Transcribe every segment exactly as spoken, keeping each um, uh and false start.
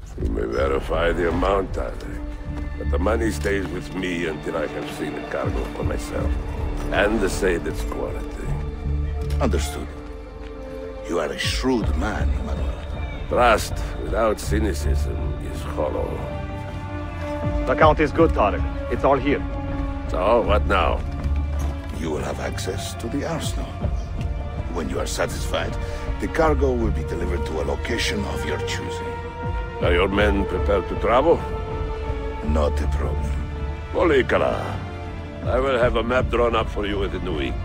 You may verify the amount, Alec. But the money stays with me until I have seen the cargo for myself. And the Seyd's quality. Understood. You are a shrewd man, Manuel. Trust without cynicism is hollow. The count is good, Tarek. It's all here. So, what now? You will have access to the arsenal. When you are satisfied, the cargo will be delivered to a location of your choosing. Are your men prepared to travel? Not a problem. Polikala, I will have a map drawn up for you within the week.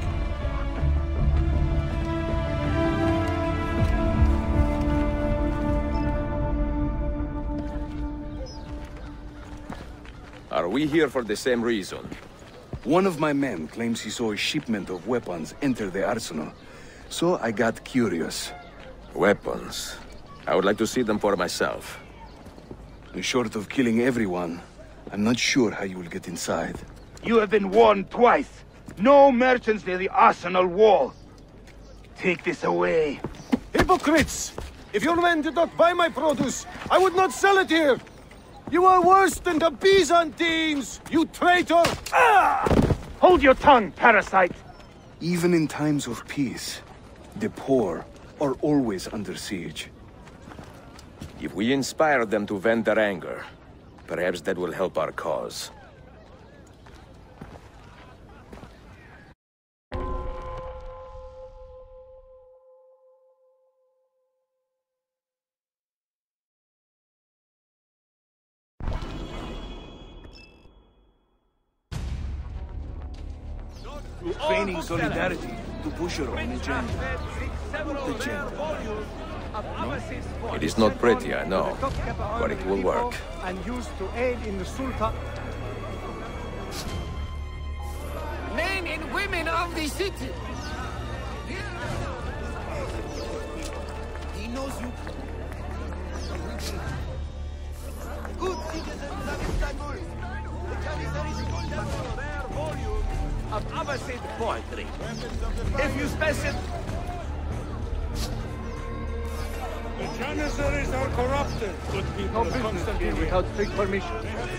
Are we here for the same reason? One of my men claims he saw a shipment of weapons enter the arsenal, so I got curious. Weapons? I would like to see them for myself. Short of killing everyone, I'm not sure how you will get inside. You have been warned twice. No merchants near the arsenal wall. Take this away. Hypocrites! If your men did not buy my produce, I would not sell it here! You are worse than the Byzantines, you traitor! Ah! Hold your tongue, parasite! Even in times of peace, the poor are always under siege. If we inspire them to vent their anger, perhaps that will help our cause. Feigning solidarity to push your own agenda. Agenda. It is not pretty, I know, but it will work. And used to aid in the Sultan. Men and women of the city. He knows you. Good citizens of Istanbul. The Janissaries told their volume of Abbasid poetry. If you specify. The Janissaries are corrupted. Good people. No business here without strict permission.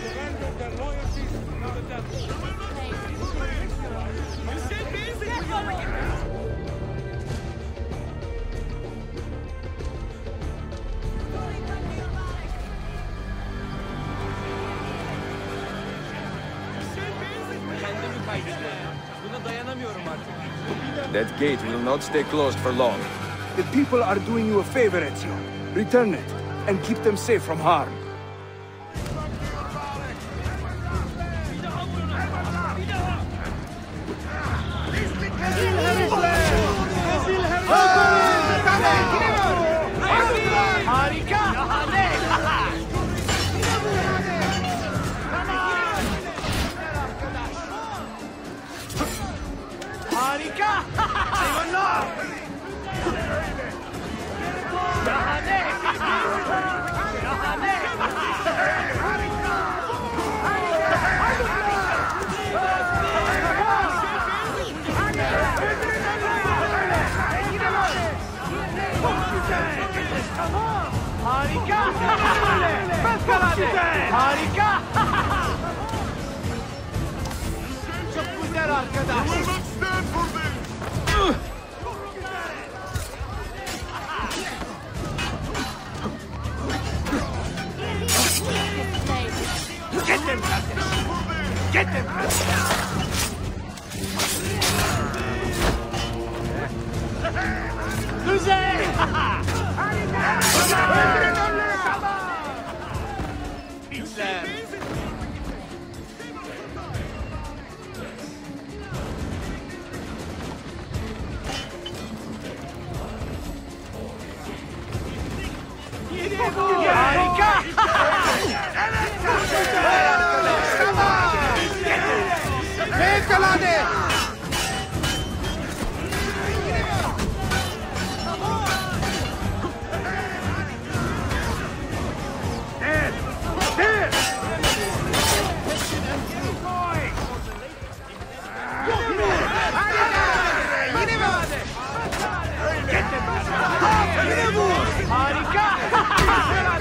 That gate will not stay closed for long. The people are doing you a favor, Ezio. Return it, and keep them safe from harm. Harika! Çok güzel arkadaş. Get them, get them. Güzel. Harika!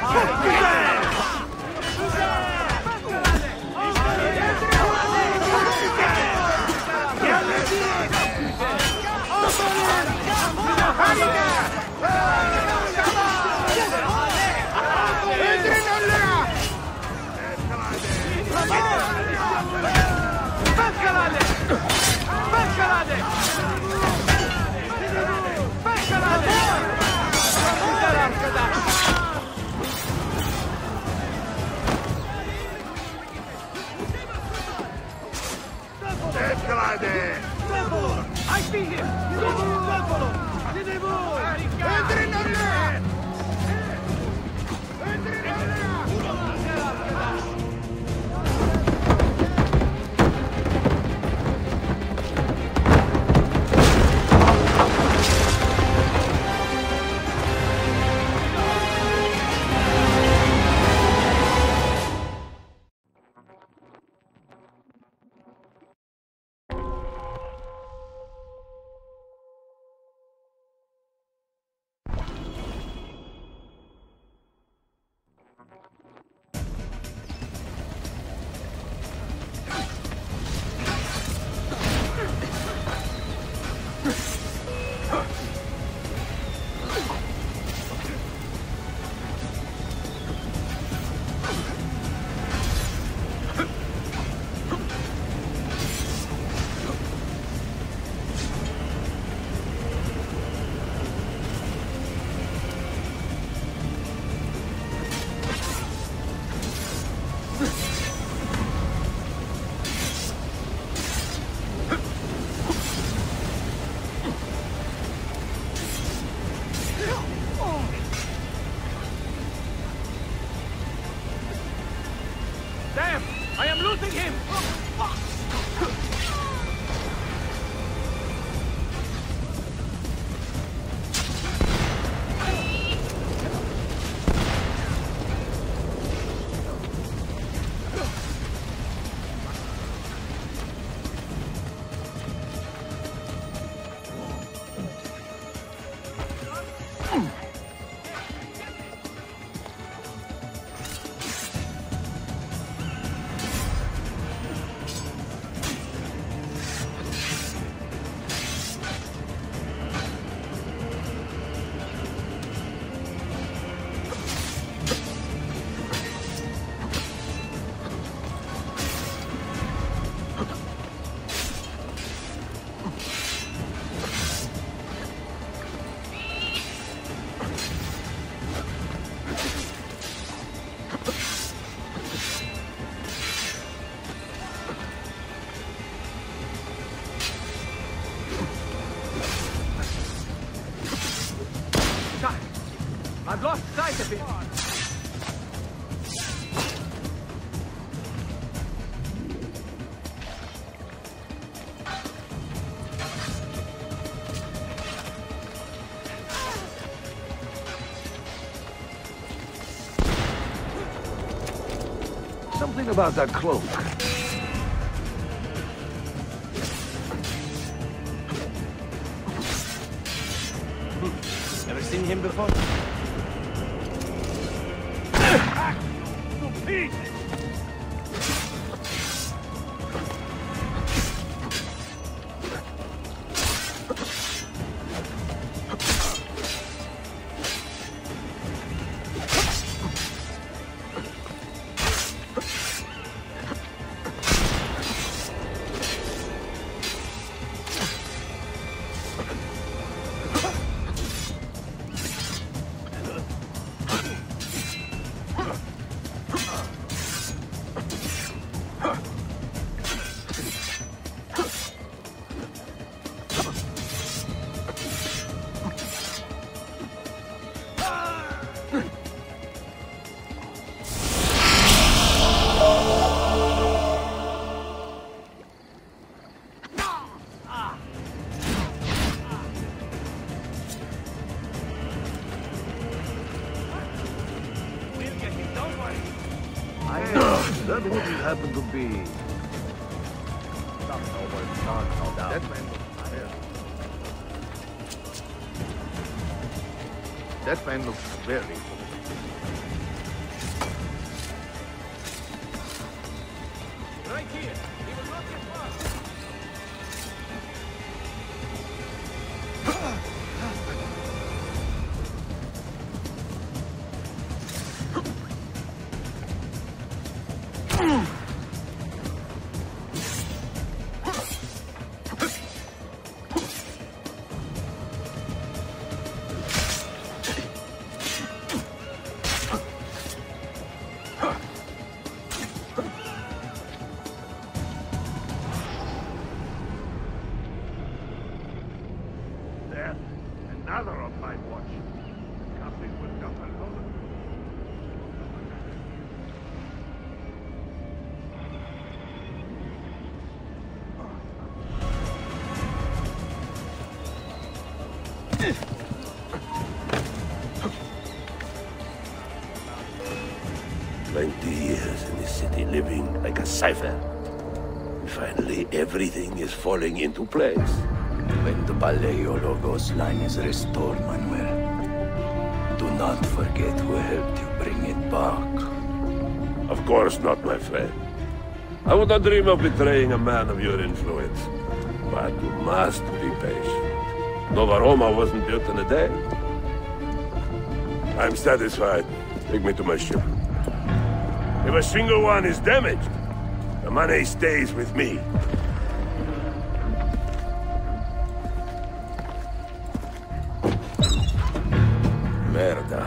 I see him! Damn! I am losing him! I've lost sight of him. Something about that cloak. Never seen him before? That wouldn't happen to be... That man looks very... That man looks very... Twenty years in this city, living like a cipher. And finally, everything is falling into place. When the Paleologos line is restored, Manuel, do not forget who helped you bring it back. Of course not, my friend. I would not dream of betraying a man of your influence. But you must be patient. Nova Roma wasn't built in a day. I'm satisfied. Take me to my ship. If a single one is damaged, the money stays with me. Merda.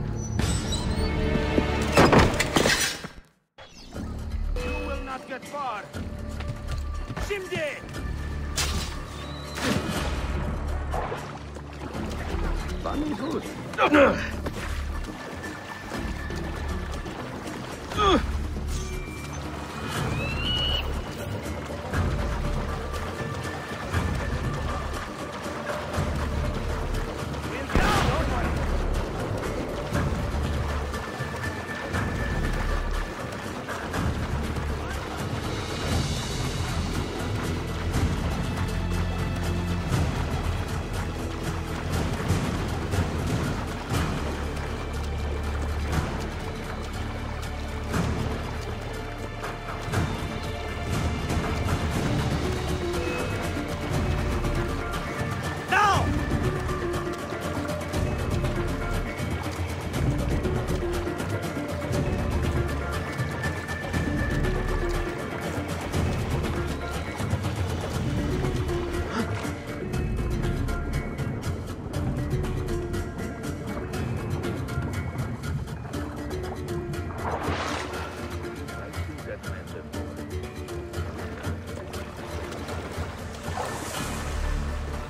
You will not get far. Simde! Funny good.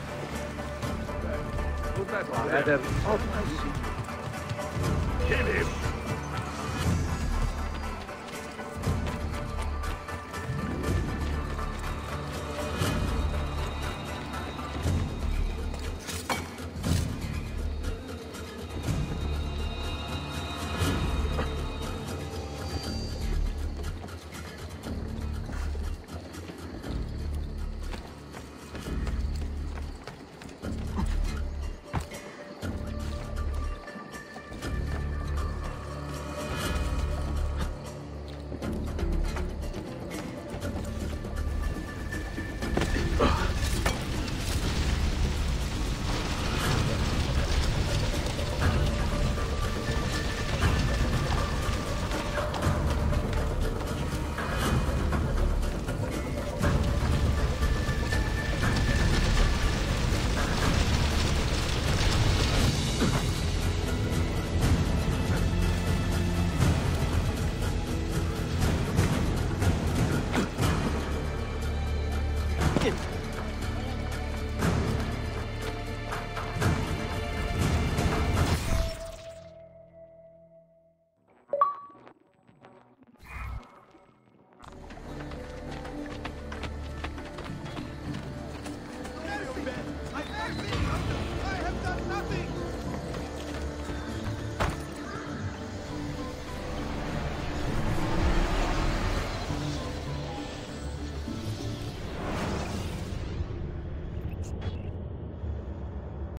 Rather, Kill him!